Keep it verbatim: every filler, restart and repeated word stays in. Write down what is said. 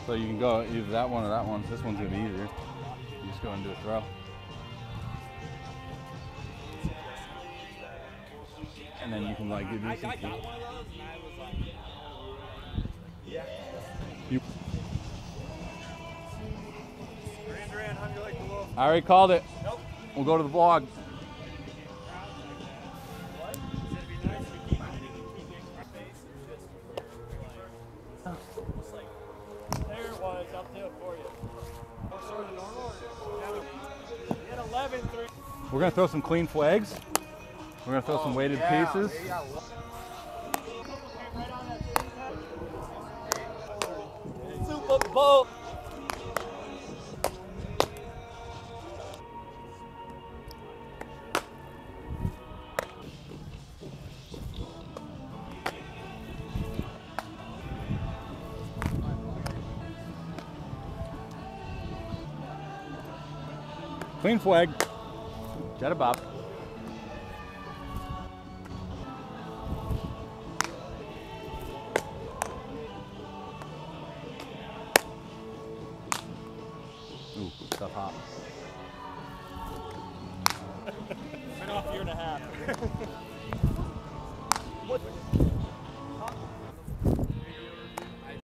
So you can go either that one or that one. This one's gonna be easier. You just go and do a throw. And then you can like do some speed. You I already called it. Nope. We'll go to the vlog. There it was, up there for you. Oh, sort of normal? You had eleven, three. We're gonna throw some clean flags. We're gonna throw oh, some weighted yeah. pieces. Super Bowl. Clean flag. Jetta Bob. Ooh, tough hop. Been off a year and a half. What?